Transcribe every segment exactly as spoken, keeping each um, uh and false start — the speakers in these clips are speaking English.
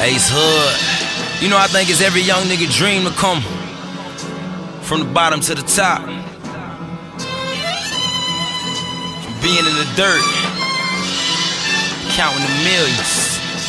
Ace Hood. You know, I think it's every young nigga dream to come from the bottom to the top. From being in the dirt, counting the millions.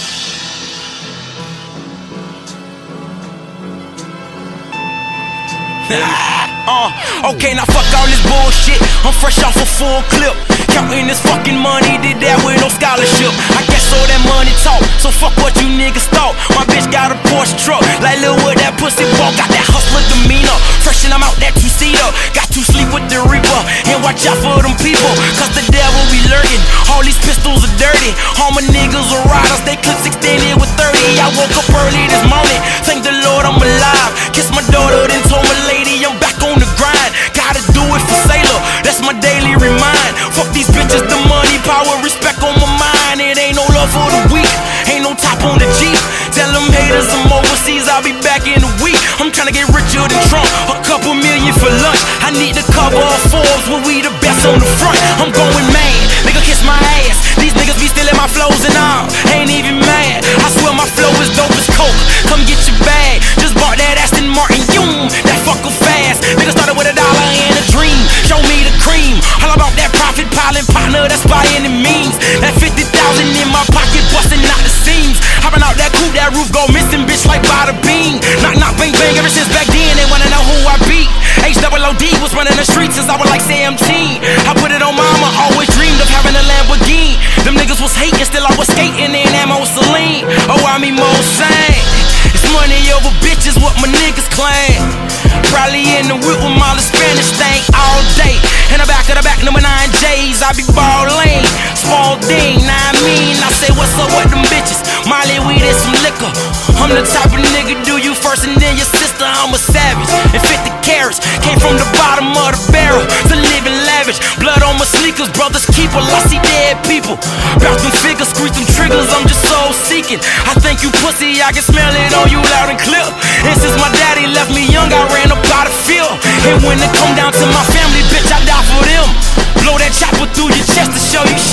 uh, okay, now fuck all this bullshit. I'm fresh off a full clip. Counting this fucking money, did that with no scholarship. I guess all that money talk, so fuck what you niggas thought. My bitch got a Porsche truck, like Lil Wood, that pussy walk. Got that hustler demeanor, fresh and I'm out that two-seater. Got to sleep with the reaper, and watch out for them people, cause the devil be lurking. All these pistols are dirty, all my niggas are riders. They clips extended with thirty. I woke up early this morning, thank the Lord I'm alive. Kiss my daughter, then told my lady I'm back on the grind. Gotta do it for Sailor, that's my daily remind. Fuck these bitches, the money, power, respect on my mind. It ain't no love for the weak, ain't no top on the Jeep. Tell them haters I'm overseas, I'll be back in a week. I'm tryna get richer than Trump, a couple million for lunch. I need the cover of Forbes when we the best on the front. I'm going mad, nigga kiss my ass. These niggas be stealing my flows and all, ain't even mad. I swear my flow is dope as coke, come get your bag. Just bought that Aston Martin, yoom, that fucker fast. Nigga started with a dollar and a dream, show me the cream. All about that profit piling partner, that's by any means. That fifty thousand in my pocket, busting out the seams. Hopping out that coupe, that roof go missing, bitch, like bada bean. Knock, knock, bang, bang, ever since back then, they wanna know who I beat. H O O D was running the streets since I was like seventeen. I put it on mama, always dreamed of having a Lamborghini. Them niggas was hating, still I was skating in ammo Celine. Oh, I mean more sane. It's money over bitches, what my niggas claim. Probably in the whip with my Spanish thing all day. In the back of the back, number nine J's, I be ballin'. Small thing, now I mean, I say what's up with them bitches. Molly, weed and some liquor. I'm the type of nigga, do you first and then your sister. I'm a savage, and fifty carats came from the bottom of the barrel to living lavish. Blood on my sneakers, brothers keeper. I see dead people, bout them figures, squeeze them triggers. I'm just soul seeking. I think you pussy, I can smell it on you loud and clear. And since my daddy left me young, I ran up out of field. And when it come down to my family, bitch, I die for them. Blow that chopper through your chest to show you